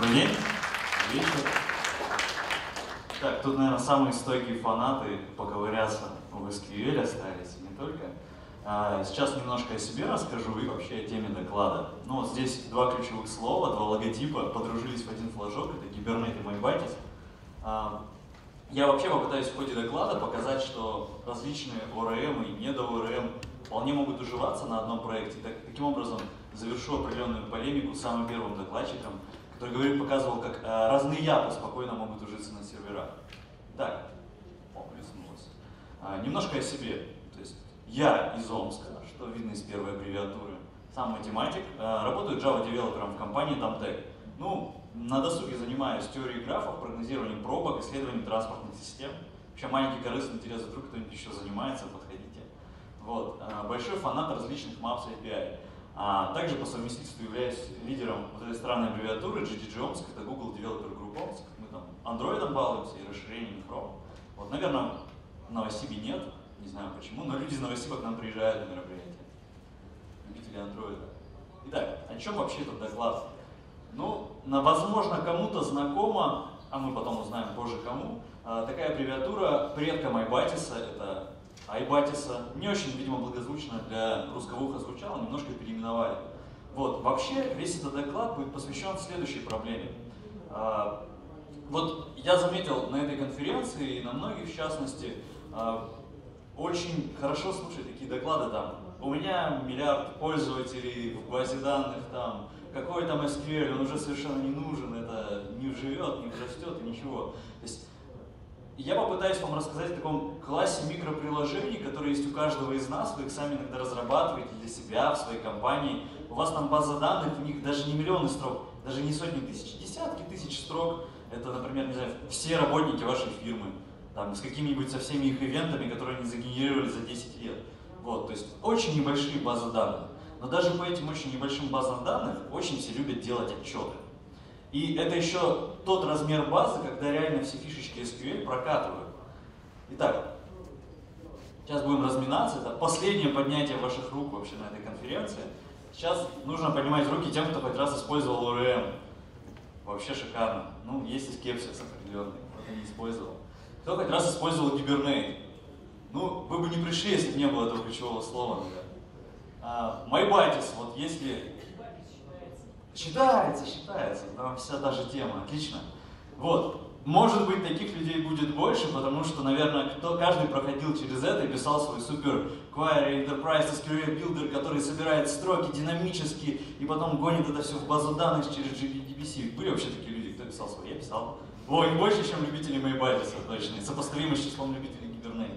Добрый день. Вечер. Так, тут, наверное, самые стойкие фанаты поковыряться в SQL остались, и не только. Сейчас немножко о себе расскажу и вообще о теме доклада. Ну вот здесь два ключевых слова, два логотипа подружились в один флажок, это Hibernate и MyBatis. Я вообще попытаюсь в ходе доклада показать, что различные ORM и недо-ORM вполне могут уживаться на одном проекте. Таким образом, завершу определенную полемику с самым первым докладчиком, который показывал, как разные япы спокойно могут ужиться на серверах. Так, плеснулось. Немножко о себе. То есть я из Омска, что видно из первой аббревиатуры. Сам математик, работаю Java-девелопером в компании Damtech. Ну, на досуге занимаюсь теорией графов, прогнозированием пробок, исследованием транспортных систем. Вообще маленький корыстный интерес, вдруг кто-нибудь еще занимается, подходите. Вот. Большой фанат различных Maps и API. Также по совместительству являюсь лидером вот этой странной аббревиатуры GDG Омск, это Google Developer Group Омск. Мы там Android балуемся и расширением Chrome. Вот, наверное, в Новосибе нет, не знаю почему, но люди из Новосиба к нам приезжают на мероприятия. Любители Android. Итак, о чем вообще этот доклад? Ну, возможно, кому-то знакома, а мы потом узнаем позже кому, такая аббревиатура предка MyBatis, это iBatis. Не очень, видимо, благозвучно для русского уха звучало, немножко переименовали. Вот, вообще, весь этот доклад будет посвящен следующей проблеме. Вот я заметил на этой конференции, и на многих в частности, очень хорошо слушать такие доклады там. У меня миллиард пользователей в базе данных, там, какой там SQL, он уже совершенно не нужен, это не живет, не растет и ничего. То есть, я попытаюсь вам рассказать о таком классе микроприложений, которые есть у каждого из нас, вы их сами иногда разрабатываете для себя, в своей компании. У вас там база данных, в них даже не миллионы строк, даже не сотни тысяч, десятки тысяч строк. Это, например, не знаю, все работники вашей фирмы, там, с какими-нибудь со всеми их ивентами, которые они загенерировали за 10 лет. Вот, то есть очень небольшие базы данных. Но даже по этим очень небольшим базам данных очень все любят делать отчеты. И это еще тот размер базы, когда реально все фишечки SQL прокатывают. Итак, сейчас будем разминаться. Это последнее поднятие ваших рук вообще на этой конференции. Сейчас нужно поднимать руки тем, кто хоть раз использовал ORM. Вообще шикарно. Ну, есть и скепсис определенный, кто-то не использовал. Кто хоть раз использовал Hibernate? Ну, вы бы не пришли, если бы не было этого ключевого слова. MyBatis, вот если... Считается, там вся та же тема, отлично. Вот, может быть, таких людей будет больше, потому что, наверное, каждый проходил через это и писал свой супер Query Enterprise SQL Builder, который собирает строки динамически и потом гонит это все в базу данных через JDBC. Были вообще такие люди, кто писал свой? Я писал. Ой, больше, чем любители MyBatis, точно, сопоставимо с числом любителей Hibernate.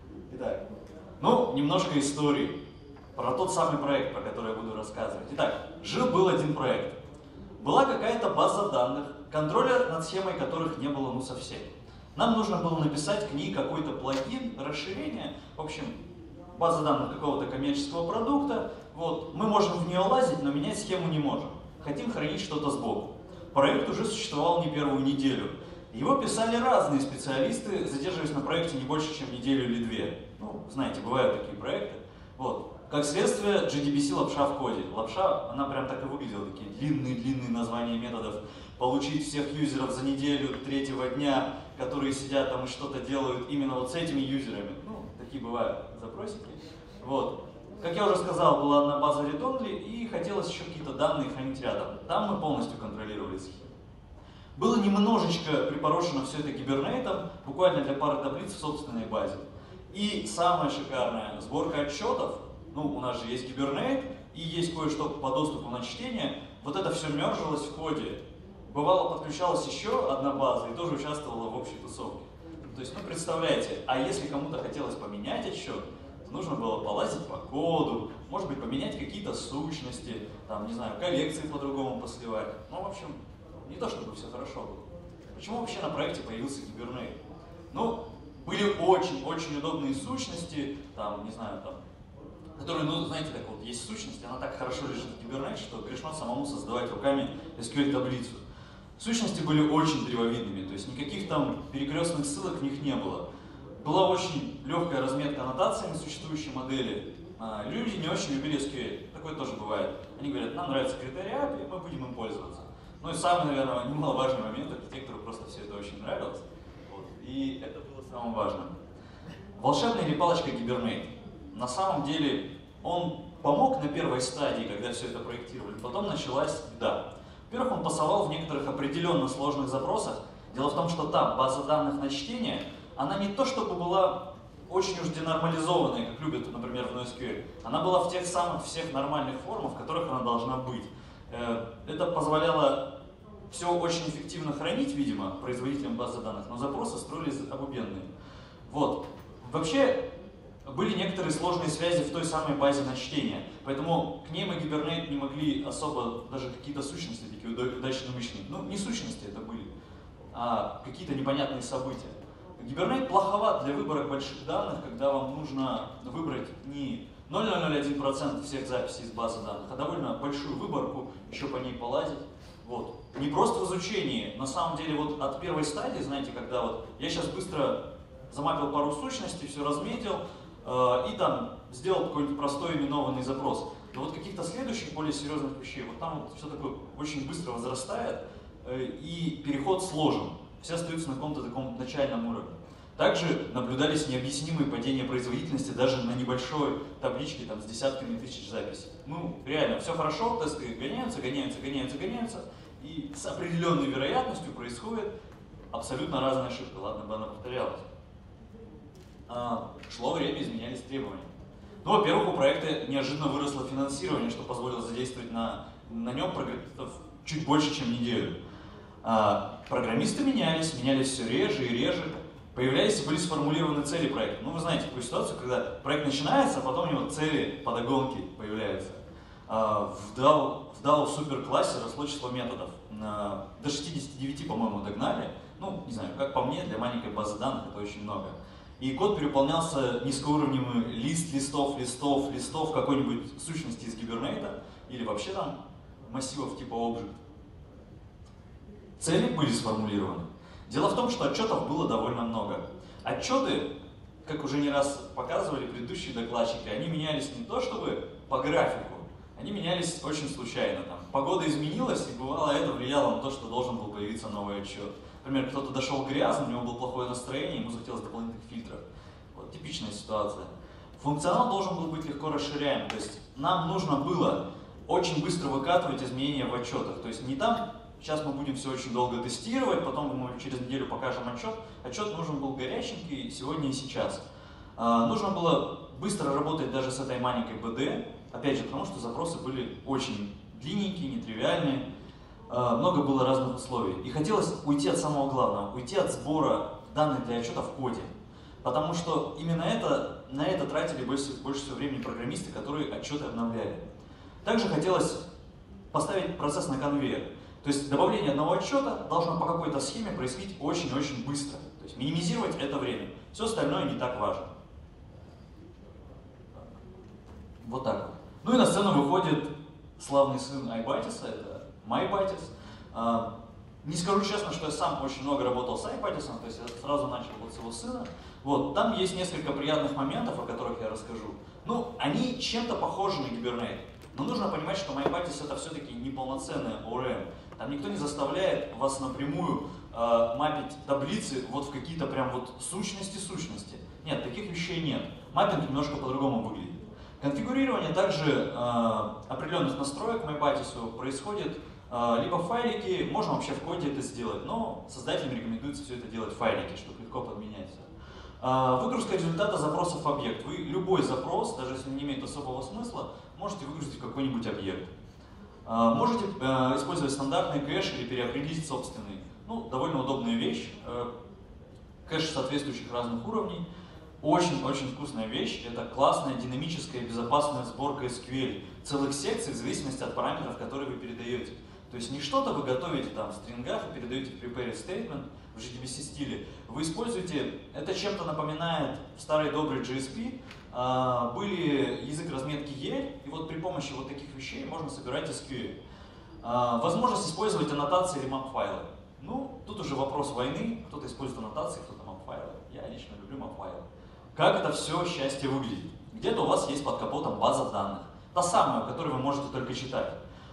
Итак, ну, немножко истории. Про тот самый проект, про который я буду рассказывать. Итак, жил-был один проект. Была какая-то база данных, контроллер над схемой которых не было ну совсем. Нам нужно было написать к ней какой-то плагин, расширение, в общем, база данных какого-то коммерческого продукта. Вот. Мы можем в нее лазить, но менять схему не можем. Хотим хранить что-то сбоку. Проект уже существовал не первую неделю. Его писали разные специалисты, задерживаясь на проекте не больше, чем неделю или две. Ну, знаете, бывают такие проекты. Вот. Как следствие, JDBC лапша в коде. Лапша, она прям так и выглядела, такие длинные названия методов. Получить всех юзеров за неделю, третьего дня, которые сидят там и что-то делают именно вот с этими юзерами. Ну, такие бывают запросики. Вот. Как я уже сказал, была одна база Read-Only, и хотелось еще какие-то данные хранить рядом. Там мы полностью контролировали схему. Было немножечко припорошено все это Hibernate, буквально для пары таблиц в собственной базе. И самая шикарная сборка отчетов. Ну, у нас же есть Hibernate и есть кое-что по доступу на чтение. Вот это все мержилось в коде. Бывало, подключалась еще одна база и тоже участвовала в общей тусовке. То есть, ну, представляете, а если кому-то хотелось поменять отчет, то нужно было полазить по коду, может быть, поменять какие-то сущности, там, не знаю, коллекции по-другому посливать. Ну, в общем, не то чтобы все хорошо было. Почему вообще на проекте появился Hibernate? Ну, были очень удобные сущности, там, не знаю, там, которые, ну, знаете, так вот, есть сущность, она так хорошо лежит в Hibernate, что грешно самому создавать руками SQL-таблицу. Сущности были очень древовидными, то есть никаких там перекрестных ссылок в них не было. Была очень легкая разметка аннотациями существующей модели. Люди не очень любили SQL, такое тоже бывает. Они говорят, нам нравится критерий API, мы будем им пользоваться. Ну и самый, наверное, немаловажный момент, архитектору просто все это очень нравилось. Вот, и это было самым важным. Волшебная или палочка Hibernate. На самом деле он помог на первой стадии, когда все это проектировали, потом началась беда. Во-первых, он пасовал в некоторых определенно сложных запросах. Дело в том, что та база данных на чтение, она не то чтобы была очень уж денормализованной, как любят, например, в NoSQL. Она была в тех самых всех нормальных формах, в которых она должна быть. Это позволяло все очень эффективно хранить, видимо, производителям базы данных, но запросы строились обубенные. Вот. Вообще, были некоторые сложные связи в той самой базе на чтение, поэтому к ней мы Hibernate не могли особо даже какие-то сущности такие удачно вычленить. Ну, не сущности это были, а какие-то непонятные события. Hibernate плоховат для выбора больших данных, когда вам нужно выбрать не 0,001% всех записей из базы данных, а довольно большую выборку, еще по ней полазить. Вот. Не просто в изучении, на самом деле вот от первой стадии, знаете, когда вот я сейчас быстро замапил пару сущностей, все разметил и там сделал какой-нибудь простой именованный запрос. Но вот каких-то следующих, более серьезных вещей, вот там вот все такое очень быстро возрастает и переход сложен. Все остаются на каком-то таком начальном уровне. Также наблюдались необъяснимые падения производительности даже на небольшой табличке там, с десятками тысяч записей. Ну, реально, все хорошо, тесты гоняются, и с определенной вероятностью происходит абсолютно разная ошибка. Ладно бы она повторялась. Шло время, изменялись требования. Ну, во-первых, у проекта неожиданно выросло финансирование, что позволило задействовать на нем программистов чуть больше, чем неделю. Программисты менялись все реже и реже. Появлялись и были сформулированы цели проекта. Ну, вы знаете такую ситуацию, когда проект начинается, а потом у него цели по догонке появляются. В DAO суперклассе росло число методов. До 69, по-моему, догнали. Ну, не знаю, как по мне, для маленькой базы данных это очень много. И код переполнялся низкоуровневым листов какой-нибудь сущности из Hibernate или вообще там массивов типа Object. Цели были сформулированы. Дело в том, что отчетов было довольно много. Отчеты, как уже не раз показывали предыдущие докладчики, они менялись не то чтобы по графику, они менялись очень случайно. Там, погода изменилась, и бывало это влияло на то, что должен был появиться новый отчет. Например, кто-то дошел грязно, у него было плохое настроение, ему захотелось дополнительных фильтров. Вот, типичная ситуация. Функционал должен был быть легко расширяем, то есть нам нужно было очень быстро выкатывать изменения в отчетах. То есть не там, сейчас мы будем все очень долго тестировать, потом мы через неделю покажем отчет. Отчет нужен был горяченький сегодня и сейчас. Нужно было быстро работать даже с этой маленькой БД, опять же, потому что запросы были очень длинненькие, нетривиальные. Много было разных условий. И хотелось уйти от самого главного, уйти от сбора данных для отчета в коде. Потому что именно на это тратили больше всего времени программисты, которые отчеты обновляли. Также хотелось поставить процесс на конвейер. То есть добавление одного отчета должно по какой-то схеме происходить очень-очень быстро. То есть минимизировать это время. Все остальное не так важно. Вот так вот. Ну и на сцену выходит славный сын Айбатиса, это MyBatis. Не скажу честно, что я сам очень много работал с Айбатисом, то есть я сразу начал вот с его сына. Вот, там есть несколько приятных моментов, о которых я расскажу. Ну, они чем-то похожи на Hibernate. Но нужно понимать, что MyBatis это все-таки неполноценная ORM. Там никто не заставляет вас напрямую мапить таблицы вот в какие-то прям вот сущности. Нет, таких вещей нет. Маппинг немножко по-другому выглядит. Конфигурирование также определенных настроек MyBatis происходит либо в файлике, можно вообще в коде это сделать, но создателям рекомендуется все это делать в файлике, чтобы легко подменять все. Выгрузка результата запросов в объект. Вы любой запрос, даже если он не имеет особого смысла, можете выгрузить в какой-нибудь объект. Можете использовать стандартный кэш или переопределить собственный. Ну, довольно удобная вещь. Кэш соответствующих разных уровней. Очень-очень вкусная вещь. Это классная, динамическая, безопасная сборка SQL. Целых секций в зависимости от параметров, которые вы передаете. То есть не что-то вы готовите там в стрингах и передаете в prepared statement в JDBC стиле. Вы используете, это чем-то напоминает старый добрый JSP. Были язык разметки EL, и вот при помощи вот таких вещей можно собирать SQL. Возможность использовать аннотации или map-файлы. Ну, тут уже вопрос войны. Кто-то использует аннотации, кто-то map-файлы. Я лично люблю map-файлы. Как это все счастье выглядит? Где-то у вас есть под капотом база данных. Та самая, которую вы можете только читать.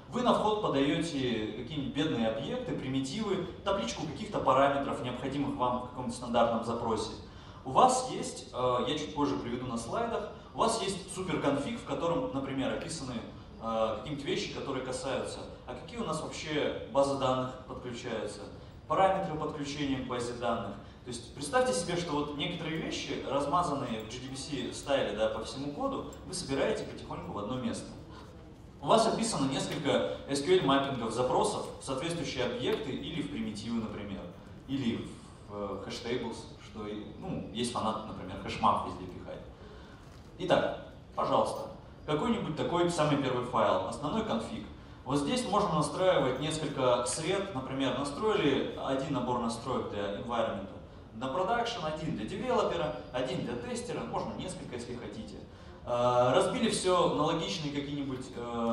Вы на вход подаете какие-нибудь бедные объекты, примитивы, табличку каких-то параметров, необходимых вам в каком-то стандартном запросе. У вас есть, я чуть позже приведу на слайдах, у вас есть суперконфиг, в котором, например, описаны какие-нибудь вещи, которые касаются, а какие у нас вообще базы данных подключаются, параметры подключения к базе данных. То есть представьте себе, что вот некоторые вещи, размазанные в JDBC стайле, да, по всему коду, вы собираете потихоньку в одно место. У вас описано несколько SQL-маппингов запросов в соответствующие объекты или в примитивы, например, или в hashtables, что есть фанат, например, хэшмап везде пихать. Итак, пожалуйста, какой-нибудь такой самый первый файл, основной конфиг. Вот здесь можно настраивать несколько сред, например, настроили один набор настроек для environment, на продакшн, один для девелопера, один для тестера, можно несколько, если хотите. Разбили все на логичные какие-нибудь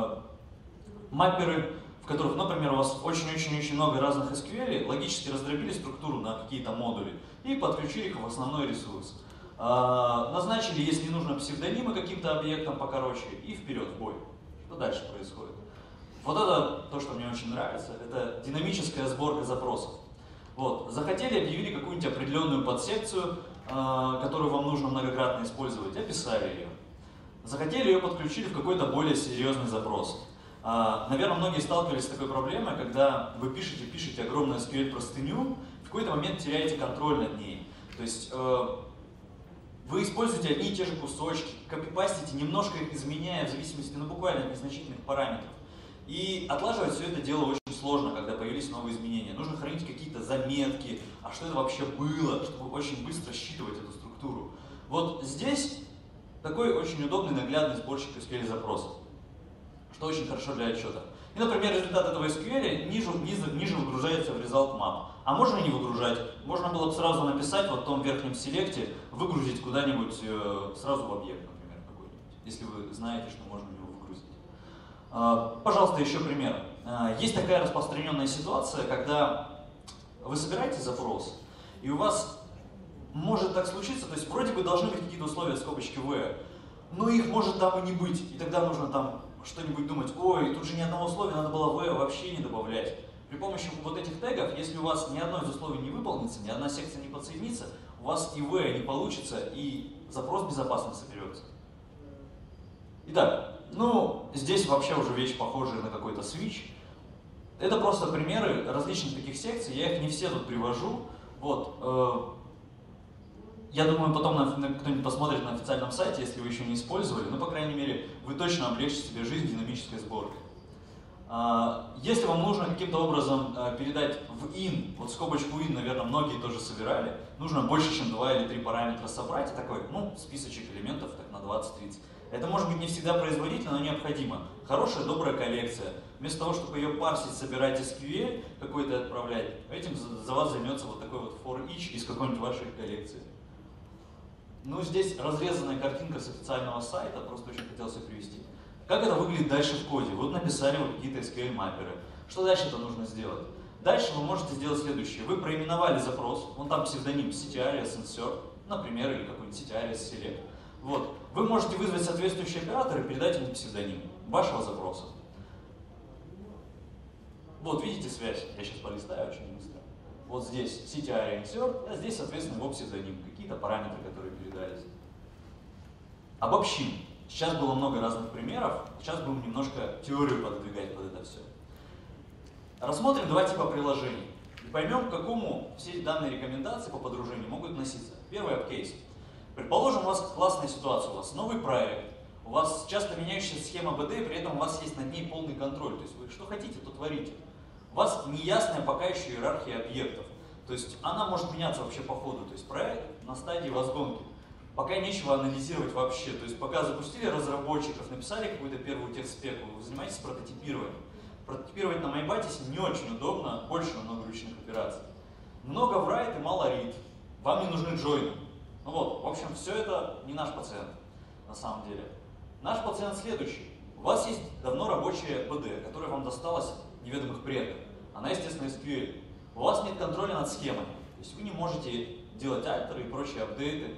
мапперы, в которых, например, у вас очень-очень-очень много разных SQL, логически раздробили структуру на какие-то модули и подключили их в основной ресурс. Назначили, если нужно, псевдонимы каким-то объектам покороче и вперед, в бой. Что дальше происходит? Вот это то, что мне очень нравится, это динамическая сборка запросов. Вот. Захотели, объявили какую-нибудь определенную подсекцию, которую вам нужно многократно использовать, описали ее. Захотели ее подключили в какой-то более серьезный запрос. Наверное, многие сталкивались с такой проблемой, когда вы пишете огромную SQL-простыню, в какой-то момент теряете контроль над ней. То есть вы используете одни и те же кусочки, копипастите, немножко их изменяя в зависимости, буквально от незначительных параметров. И отлаживать все это дело очень сложно, когда появились новые изменения. Нужно хранить какие-то заметки, а что это вообще было, чтобы очень быстро считывать эту структуру. Вот здесь такой очень удобный наглядный сборщик SQL запросов, что очень хорошо для отчета. И, например, результат этого SQL ниже выгружается в result map. А можно не выгружать, можно было бы сразу написать вот в том верхнем селекте, выгрузить куда-нибудь сразу в объект, например, какой-нибудь, если вы знаете, что можно в него выгрузить. Пожалуйста, еще пример. Есть такая распространенная ситуация, когда вы собираете запрос, и у вас может так случиться, то есть вроде бы должны быть какие-то условия скобочки v, но их может там и не быть, и тогда нужно там что-нибудь думать, ой, тут же ни одного условия, надо было v вообще не добавлять. При помощи вот этих тегов, если у вас ни одно из условий не выполнится, ни одна секция не подсоединится, у вас и v не получится, и запрос безопасно соберется. Итак, здесь вообще уже вещь похожая на какой-то switch. Это просто примеры различных таких секций, я их не все тут привожу. Вот. Я думаю, потом кто-нибудь посмотрит на официальном сайте, если вы еще не использовали, по крайней мере, вы точно облегчите себе жизнь динамической сборкой. Если вам нужно каким-то образом передать в in, вот скобочку in, наверное, многие тоже собирали, нужно больше, чем 2 или 3 параметра собрать, и такой, списочек элементов так на 20-30. Это может быть не всегда производительно, но необходимо. Хорошая, добрая коллекция. Вместо того, чтобы ее парсить, собирать SQL какой-то отправлять, этим за вас займется вот такой вот for each из какой-нибудь вашей коллекции. Здесь разрезанная картинка с официального сайта, просто очень хотелось ее привести. Как это выглядит дальше в коде? Вот написали вы какие-то SQL-мапперы. Что дальше это нужно сделать? Дальше вы можете сделать следующее. Вы проименовали запрос, вон там псевдоним CTRS insert, например, или какой-нибудь CTRS select. Вот. Вы можете вызвать соответствующий оператор и передать ему псевдоним вашего запроса. Вот, видите связь? Я сейчас полистаю очень быстро. Вот здесь CTR insert, а здесь, соответственно, его псевдоним, какие-то параметры, которые передались. Обобщим. Сейчас было много разных примеров, сейчас будем немножко теорию подвигать под это все. Рассмотрим два типа приложений и поймем, к какому все данные рекомендации по подружению могут относиться. Первый апкейс. Предположим, у вас классная ситуация, у вас новый проект, у вас часто меняющаяся схема BD, при этом у вас есть над ней полный контроль, то есть вы что хотите, то творите. У вас неясная пока еще иерархия объектов, то есть она может меняться вообще по ходу, то есть проект на стадии возгонки. Пока нечего анализировать вообще, то есть пока запустили разработчиков, написали какую-то первую техспеку, вы занимаетесь прототипированием. Прототипировать на MyBatis не очень удобно, больше намного ручных операций. Много write и мало read, вам не нужны джойны. В общем, все это не наш пациент, на самом деле. Наш пациент следующий. У вас есть давно рабочая BD, которая вам досталась неведомых предков. Она, естественно, SQL. У вас нет контроля над схемами, то есть вы не можете делать альтеры и прочие апдейты.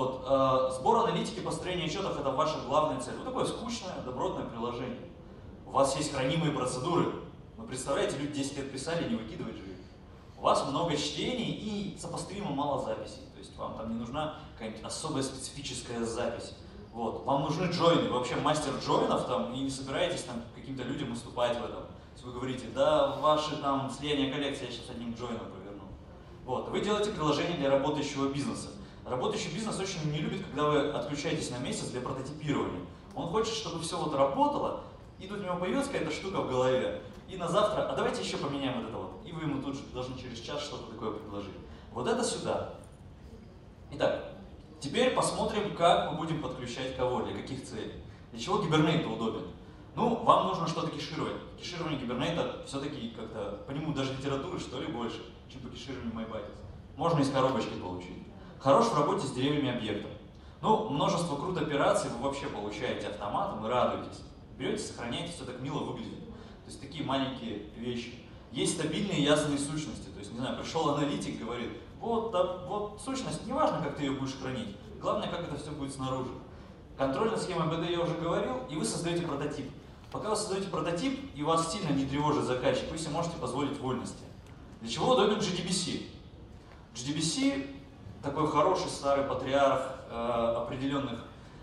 Сбор аналитики, построение отчетов – это ваша главная цель. Вот такое скучное, добротное приложение. вас есть хранимые процедуры. Вы представляете, люди 10 лет писали, не выкидывать же их. У вас много чтений и сопоставимо мало записей. То есть вам там не нужна какая-нибудь особая специфическая запись. Вот. Вам нужны джойны, вы вообще мастер джойнов там, и не собираетесь там каким-то людям уступать в этом. То есть вы говорите, да, ваши там слияние коллекции я сейчас одним джойном поверну. Вот. Вы делаете приложение для работающего бизнеса. Работающий бизнес очень не любит, когда вы отключаетесь на месяц для прототипирования. Он хочет, чтобы все вот работало, и тут у него появилась какая-то штука в голове, и на завтра, а давайте еще поменяем вот это вот. И вы ему тут же должны через час что-то такое предложить. Вот это сюда. Итак, теперь посмотрим, как мы будем подключать кого, для каких целей. Для чего Hibernate удобен? Ну, вам нужно что-то кешировать. Кеширование Hibernate все-таки как-то, по нему даже литературы что ли больше, чем по кешированию MyBites. Можно из коробочки получить. Хорош в работе с деревьями объектов. Ну, множество крут операций вы вообще получаете автоматом и радуетесь. Берете, сохраняете, все так мило выглядит. То есть такие маленькие вещи. Есть стабильные ясные сущности. То есть, не знаю, пришел аналитик, говорит, вот, да, вот сущность, неважно, как ты ее будешь хранить, главное, как это все будет снаружи. Контрольная схема БД я уже говорил, и вы создаете прототип. Пока вы создаете прототип, и вас сильно не тревожит заказчик, вы себе можете позволить вольности. Для чего удобен JDBC? JDBC такой хороший старый патриарх определенных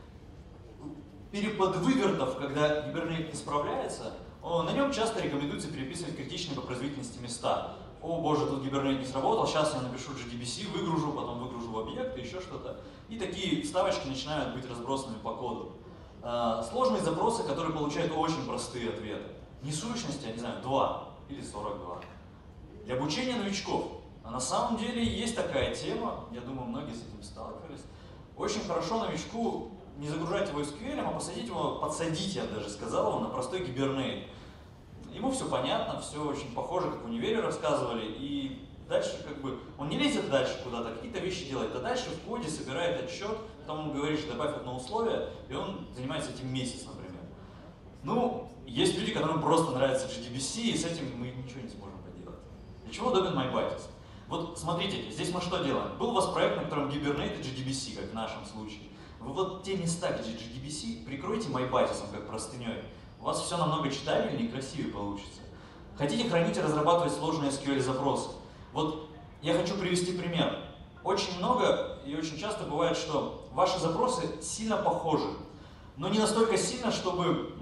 переподвывертов, когда Hibernate не справляется, на нем часто рекомендуется переписывать критичные по производительности места. О боже, тут Hibernate не сработал, сейчас я напишу JDBC, выгружу, потом выгружу в объект и еще что-то. И такие вставочки начинают быть разбросанными по коду. Сложные запросы, которые получают очень простые ответы. Не сущности, а не знаю, 2 или 42. Для обучения новичков. А на самом деле есть такая тема, я думаю, многие с этим сталкивались. Очень хорошо новичку не загружать его SQL, а посадить его, подсадить, я бы даже сказал, его на простой Hibernate. Ему все понятно, все очень похоже, как в универе рассказывали, и дальше как бы он не лезет дальше куда-то, какие-то вещи делает, а дальше в коде собирает отчет, потом ему говоришь, добавь одно условие, и он занимается этим месяц, например. Ну, есть люди, которым просто нравится JDBC, и с этим мы ничего не сможем поделать. Для чего удобен MyBites? Вот смотрите, здесь мы что делаем? Был у вас проект, на котором Hibernate и JDBC, как в нашем случае. Вы вот те места, где JDBC, прикройте MyBites как простыней. У вас все намного читабельнее и красивее получится. Хотите хранить и разрабатывать сложные SQL-запросы? Вот я хочу привести пример. Очень много и очень часто бывает, что ваши запросы сильно похожи, но не настолько сильно, чтобы,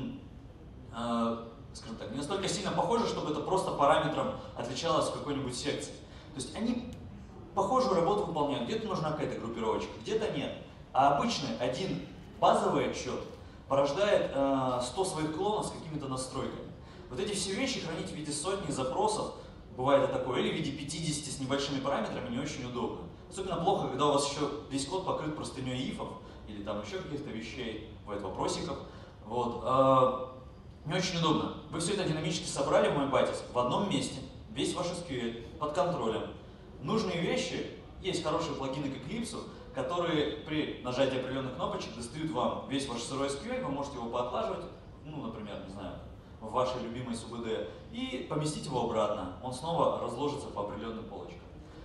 скажем так, не настолько сильно похожи, чтобы это просто параметром отличалось в какой-нибудь секции. То есть они похожую работу выполняют, где-то нужна какая-то группировочка, где-то нет. А обычный один базовый отчет порождает 100 своих клонов с какими-то настройками. Вот эти все вещи хранить в виде сотни запросов, бывает это такое, или в виде 50 с небольшими параметрами, не очень удобно. Особенно плохо, когда у вас еще весь код покрыт простыней ифов, или там еще каких-то вещей, бывает вопросиков. Вот. Не очень удобно. Вы все это динамически собрали в MyBites в одном месте, весь ваш SQL, под контролем. Нужные вещи, есть хорошие плагины к Eclipse, которые при нажатии определенных кнопочек достают вам весь ваш сырой SQL, вы можете его поотлаживать, ну, например, не знаю, в вашей любимой СУБД, и поместить его обратно. Он снова разложится по определенным полочкам.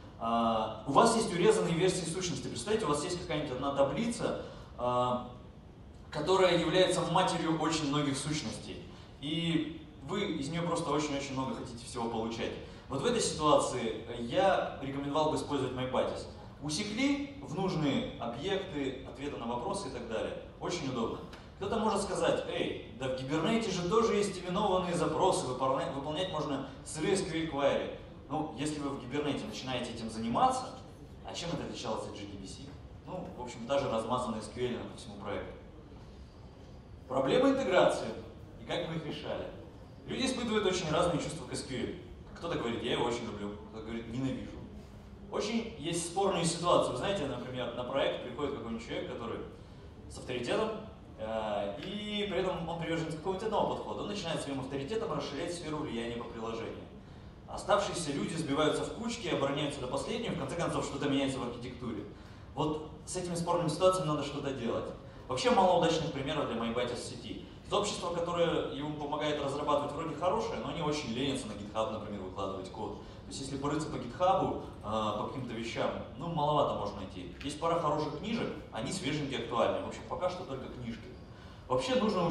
У вас есть урезанные версии сущности. Представьте, у вас есть какая-нибудь одна таблица, которая является матерью очень многих сущностей. И вы из нее просто очень-очень много хотите всего получать. Вот в этой ситуации я рекомендовал бы использовать MyBites. Усекли в нужные объекты, ответы на вопросы и так далее. Очень удобно. Кто-то может сказать, эй, да в Hibernate же тоже есть именованные запросы, выполнять можно сырые SQL query. Ну, если вы в Hibernate начинаете этим заниматься, а чем это отличалось от JDBC? Ну, в общем, даже размазанные SQL по всему проекту. Проблемы интеграции и как мы их решали. Люди испытывают очень разные чувства к SQL. Кто-то говорит, я его очень люблю, кто-то говорит, ненавижу. Очень есть спорные ситуации. Вы знаете, например, на проект приходит какой-нибудь человек, который с авторитетом, и при этом он привержен какому-то одному подходу. Он начинает своим авторитетом расширять сферу влияния по приложению. Оставшиеся люди сбиваются в кучки, обороняются до последнего, в конце концов что-то меняется в архитектуре. Вот с этими спорными ситуациями надо что-то делать. Вообще мало удачных примеров для MyBites в сети. Сообщество, которое ему помогает разрабатывать, вроде хорошее, но они очень ленятся на GitHub, например, выкладывать код. То есть если порыться по GitHub, по каким-то вещам, ну маловато можно найти. Есть пара хороших книжек, они свеженькие, актуальные. В общем, пока что только книжки. Вообще нужно учить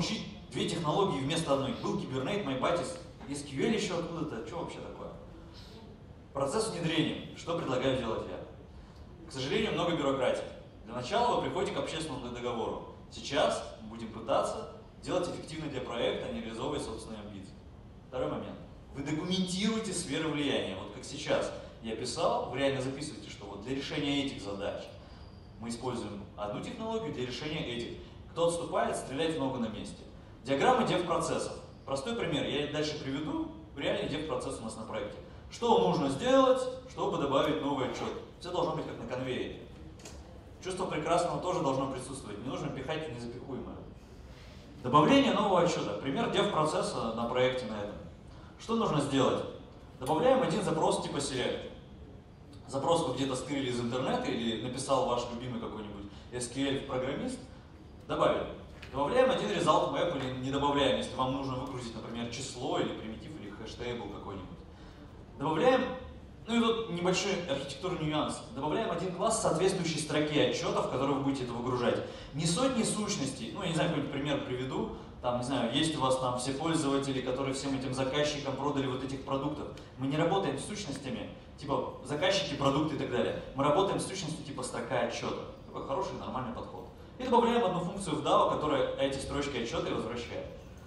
две технологии вместо одной. Был Kubernetes, MyBatis, SQL еще откуда-то. Что вообще такое? Процесс внедрения. Что предлагаю делать я? К сожалению, много бюрократии. Для начала вы приходите к общественному договору. Сейчас мы будем пытаться делать эффективно для проекта, а не реализовывать собственные амбиции. Второй момент. Вы документируете сферы влияния. Вот как сейчас я писал, вы реально записываете, что вот для решения этих задач мы используем одну технологию, для решения этих. Кто отступает, стреляет в ногу на месте. Диаграммы дев-процессов. Простой пример, я дальше приведу. Реальный дев-процесс у нас на проекте. Что нужно сделать, чтобы добавить новый отчет? Все должно быть как на конвейере. Чувство прекрасного тоже должно присутствовать. Не нужно пихать в незапихуемое. Добавление нового отчета. Пример дев-процесса на проекте на этом. Что нужно сделать? Добавляем один запрос типа select. Запрос вы где-то стырили из интернета или написал ваш любимый какой-нибудь SQL-программист. Добавили. Добавляем один result map или не добавляем, если вам нужно выгрузить, например, число или примитив или хэштейбл какой-нибудь. Добавляем, ну и тут небольшой архитектурный нюанс. Добавляем один класс соответствующей строке отчетов, в который вы будете это выгружать. Не сотни сущностей, ну я не знаю, какой-нибудь пример приведу. Там, не знаю, есть у вас там все пользователи, которые всем этим заказчикам продали вот этих продуктов. Мы не работаем с сущностями, типа заказчики, продукты и так далее. Мы работаем с сущностью типа строка отчета. Такой хороший, нормальный подход. И добавляем одну функцию в DAO, которая эти строчки отчета и возвращает.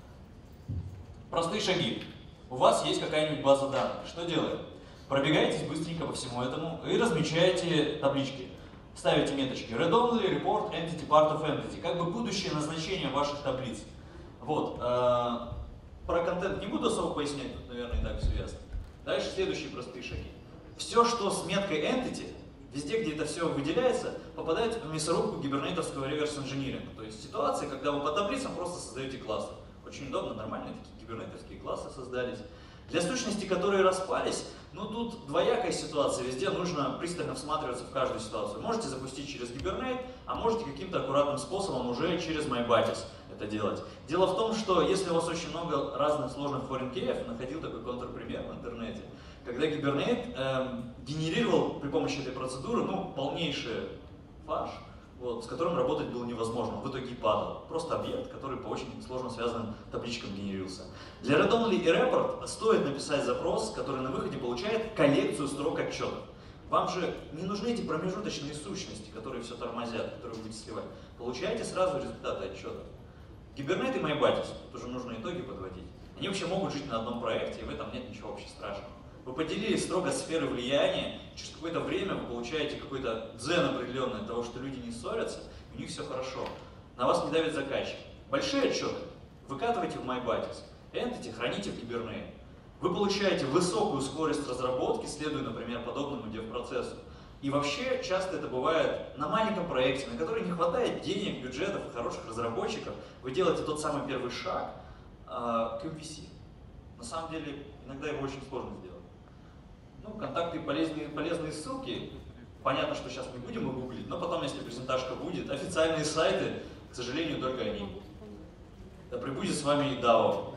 Простые шаги. У вас есть какая-нибудь база данных. Что делаем? Пробегаетесь быстренько по всему этому и размечаете таблички. Ставите меточки read-only, report, entity, part of entity. Как бы будущее назначение ваших таблиц. Вот. Про контент не буду особо пояснять, тут, наверное, и так все ясно. Дальше следующие простые шаги. Все, что с меткой entity, везде, где это все выделяется, попадает в мясорубку гибернетовского реверс-инжиниринга. То есть ситуации, когда вы по таблицам просто создаете классы. Очень удобно, нормальные такие гибернетовские классы создались. Для сущностей, которые распались, ну тут двоякая ситуация, везде нужно пристально всматриваться в каждую ситуацию. Можете запустить через Hibernate, а можете каким-то аккуратным способом уже через MyBatis это делать. Дело в том, что если у вас очень много разных сложных foreign key'ов, находил такой контрпример в интернете, когда Hibernate генерировал при помощи этой процедуры, ну, полнейший фарш, вот, с которым работать было невозможно, в итоге падал. Просто объект, который по очень сложно связанным табличкам генерировался. Для read-only и report стоит написать запрос, который на выходе получает коллекцию строк отчетов. Вам же не нужны эти промежуточные сущности, которые все тормозят, которые вы будете сливать. Получаете сразу результаты отчета. Kubernetes и MyBatis, тут уже нужно итоги подводить. Они вообще могут жить на одном проекте, и в этом нет ничего вообще страшного. Вы поделили строго сферы влияния, через какое-то время вы получаете какой-то дзен определенный от того, что люди не ссорятся, и у них все хорошо. На вас не давит заказчик. Большие отчеты выкатывайте в MyBatis, entity храните в Hibernate. Вы получаете высокую скорость разработки, следуя, например, подобному дев-процессу. И вообще часто это бывает на маленьком проекте, на который не хватает денег, бюджетов и хороших разработчиков. Вы делаете тот самый первый шаг к MVC. На самом деле иногда его очень сложно сделать. Ну, контакты и полезные ссылки. Понятно, что сейчас не будем их гуглить, но потом, если презентажка будет, официальные сайты, к сожалению, только они. Да пребудет с вами и DAO.